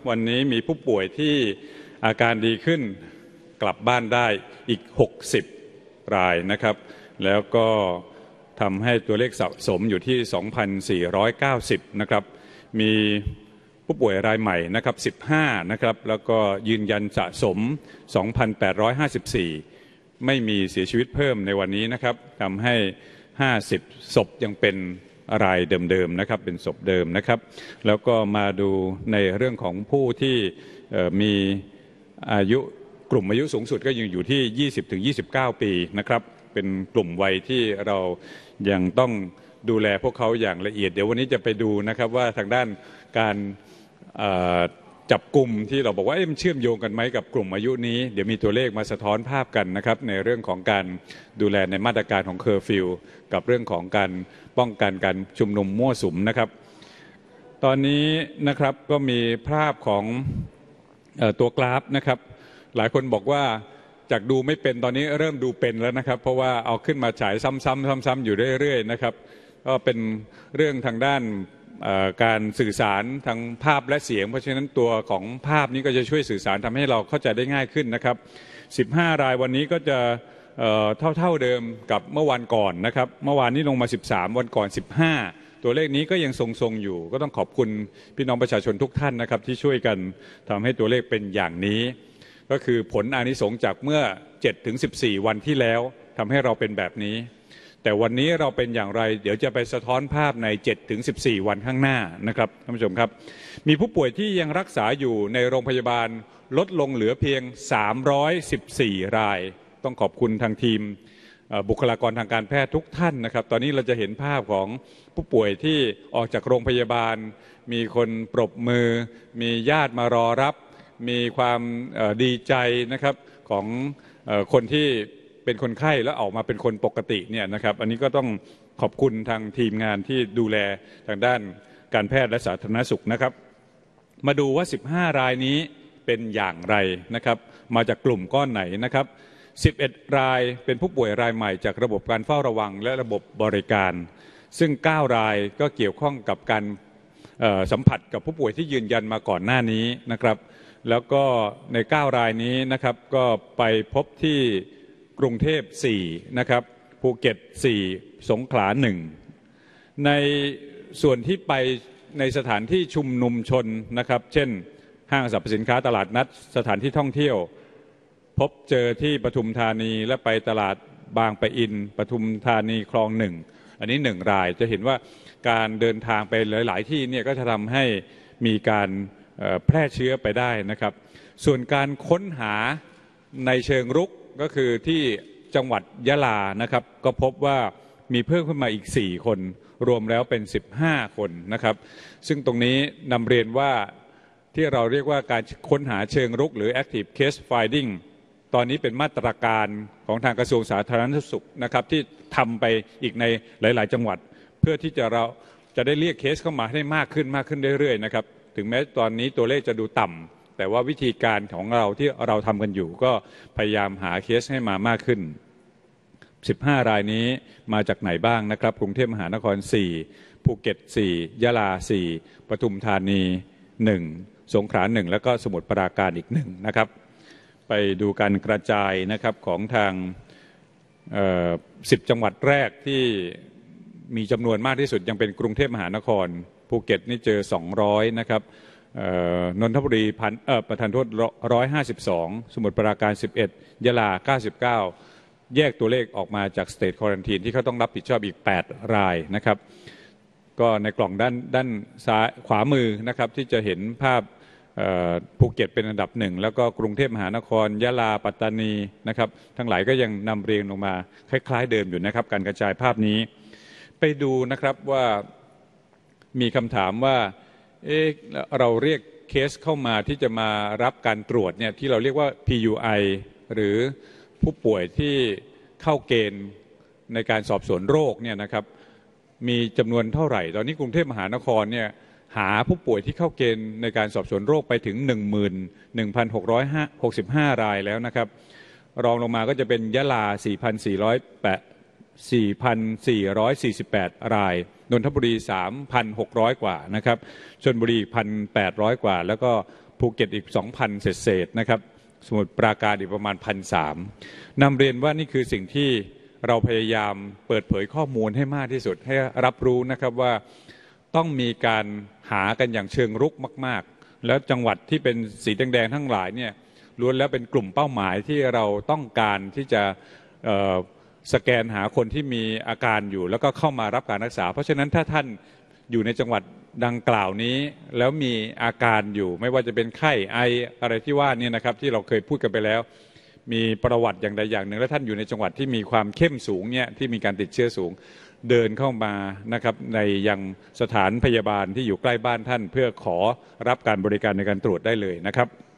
วันนี้มีผู้ป่วยที่อาการดีขึ้นกลับบ้านได้อีก60รายนะครับแล้วก็ทำให้ตัวเลขสะสมอยู่ที่ 2,490 นะครับมีผู้ป่วยรายใหม่นะครับ15นะครับแล้วก็ยืนยันสะสม 2,854 ไม่มีเสียชีวิตเพิ่มในวันนี้นะครับทำให้50ศพยังเป็นรายเดิมๆนะครับเป็นศพเดิมนะครับแล้วก็มาดูในเรื่องของผู้ที่มีอายุกลุ่มอายุสูงสุดก็ยังอยู่ที่ 20-29 ปีนะครับเป็นกลุ่มวัยที่เรายังต้องดูแลพวกเขาอย่างละเอียดเดี๋ยววันนี้จะไปดูนะครับว่าทางด้านการจับกลุ่มที่เราบอกว่ามันเชื่อมโยงกันไหมกับกลุ่มอายุนี้เดี๋ยวมีตัวเลขมาสะท้อนภาพกันนะครับในเรื่องของการดูแลในมาตรการของเคอร์ฟิวกับเรื่องของการป้องกันการชุมนุมมั่วสุมนะครับตอนนี้นะครับก็มีภาพของตัวกราฟนะครับหลายคนบอกว่าจากดูไม่เป็นตอนนี้เริ่มดูเป็นแล้วนะครับเพราะว่าเอาขึ้นมาฉายซ้ำๆอยู่เรื่อยๆนะครับก็เป็นเรื่องทางด้านการสื่อสารทางภาพและเสียงเพราะฉะนั้นตัวของภาพนี้ก็จะช่วยสื่อสารทำให้เราเข้าใจได้ง่ายขึ้นนะครับ15รายวันนี้ก็จะเท่าเดิมกับเมื่อวันก่อนนะครับเมื่อวานนี้ลงมา13วันก่อน15ตัวเลขนี้ก็ยังทรงๆอยู่ก็ต้องขอบคุณพี่น้องประชาชนทุกท่านนะครับที่ช่วยกันทำให้ตัวเลขเป็นอย่างนี้ก็คือผลอานิสงส์จากเมื่อ 7-14 วันที่แล้วทำให้เราเป็นแบบนี้แต่วันนี้เราเป็นอย่างไรเดี๋ยวจะไปสะท้อนภาพใน 7-14 วันข้างหน้านะครับท่านผู้ชมครับมีผู้ป่วยที่ยังรักษาอยู่ในโรงพยาบาลลดลงเหลือเพียง314รายต้องขอบคุณทางทีมบุคลากรทางการแพทย์ทุกท่านนะครับตอนนี้เราจะเห็นภาพของผู้ป่วยที่ออกจากโรงพยาบาลมีคนปรบมือมีญาติมารอรับมีความดีใจนะครับของคนที่เป็นคนไข้แล้วออกมาเป็นคนปกติเนี่ยนะครับอันนี้ก็ต้องขอบคุณทางทีมงานที่ดูแลทางด้านการแพทย์และสาธารณสุขนะครับมาดูว่า15รายนี้เป็นอย่างไรนะครับมาจากกลุ่มก้อนไหนนะครับ11รายเป็นผู้ป่วยรายใหม่จากระบบการเฝ้าระวังและระบบบริการซึ่ง9รายก็เกี่ยวข้องกับการสัมผัสกับผู้ป่วยที่ยืนยันมาก่อนหน้านี้นะครับแล้วก็ใน9รายนี้นะครับก็ไปพบที่กรุงเทพ4นะครับภูเก็ต4สงขลา1ในส่วนที่ไปในสถานที่ชุมนุมชนนะครับเช่นห้างสรรพสินค้าตลาดนัดสถานที่ท่องเที่ยวพบเจอที่ปทุมธานีและไปตลาดบางปะอินปทุมธานีคลอง1อันนี้1รายจะเห็นว่าการเดินทางไปหลายๆที่เนี่ยก็จะทำให้มีการแพร่เชื้อไปได้นะครับส่วนการค้นหาในเชิงรุกก็คือที่จังหวัดยะลานะครับก็พบว่ามีเพิ่มขึ้นมาอีก4คนรวมแล้วเป็น15คนนะครับซึ่งตรงนี้นำเรียนว่าที่เราเรียกว่าการค้นหาเชิงรุกหรือ active case finding ตอนนี้เป็นมาตรการของทางกระทรวงสาธารณสุขนะครับที่ทำไปอีกในหลายๆจังหวัดเพื่อที่เราจะได้เรียกเคสเข้ามาให้มากขึ้นเรื่อยๆนะครับถึงแม้ตอนนี้ตัวเลขจะดูต่ำแต่ว่าวิธีการของเราที่เราทำกันอยู่ก็พยายามหาเคสให้มามากขึ้น15รายนี้มาจากไหนบ้างนะครับกรุงเทพมหานคร4ภูเก็ต4ยะลา4ปทุมธานี1สงขลา1แล้วก็สมุทรปราการอีก1นะครับไปดูการกระจายนะครับของทาง10จังหวัดแรกที่มีจำนวนมากที่สุดยังเป็นกรุงเทพมหานครภูเก็ตนี่เจอ200นะครับนนทบุรีประธานโทษ152สมุทรปราการ11ยะลา99แยกตัวเลขออกมาจาก State Quarantine ที่เขาต้องรับผิดชอบอีก8รายนะครับก็ในกล่องด้านซ้ายขวามือนะครับที่จะเห็นภาพภูเก็ตเป็นอันดับ1แล้วก็กรุงเทพมหานครยะลาปัตตานีนะครับทั้งหลายก็ยังนำเรียงลงมาคล้ายๆเดิมอยู่นะครับการกระจายภาพนี้ไปดูนะครับว่ามีคำถามว่าเราเรียกเคสเข้ามาที่จะมารับการตรวจเนี่ยที่เราเรียกว่า PUI หรือผู้ป่วยที่เข้าเกณฑ์ในการสอบสวนโรคเนี่ยนะครับมีจำนวนเท่าไหร่ตอนนี้กรุงเทพมหานครเนี่ยหาผู้ป่วยที่เข้าเกณฑ์ในการสอบสวนโรคไปถึง 11,665 รายแล้วนะครับรองลงมาก็จะเป็นยะลา 4,448 รายนนทบุรี 3,600 กว่านะครับชลบุรี 1,800 กว่าแล้วก็ภูเก็ตอีก 2,000 เศษนะครับสมุทรปราการอีกประมาณ 1,300 นำเรียนว่านี่คือสิ่งที่เราพยายามเปิดเผยข้อมูลให้มากที่สุดให้รับรู้นะครับว่าต้องมีการหากันอย่างเชิงรุกมากๆแล้วจังหวัดที่เป็นสีแดงๆทั้งหลายเนี่ยล้วนแล้วเป็นกลุ่มเป้าหมายที่เราต้องการที่จะสแกนหาคนที่มีอาการอยู่แล้วก็เข้ามารับการรักษาเพราะฉะนั้นถ้าท่านอยู่ในจังหวัดดังกล่าวนี้แล้วมีอาการอยู่ไม่ว่าจะเป็นไข้ไออะไรที่ว่านี่นะครับที่เราเคยพูดกันไปแล้วมีประวัติอย่างใดอย่างหนึ่งและท่านอยู่ในจังหวัดที่มีความเข้มสูงเนี่ยที่มีการติดเชื้อสูงเดินเข้ามานะครับในยังสถานพยาบาลที่อยู่ใกล้บ้านท่านเพื่อขอรับการบริการในการตรวจได้เลยนะครับ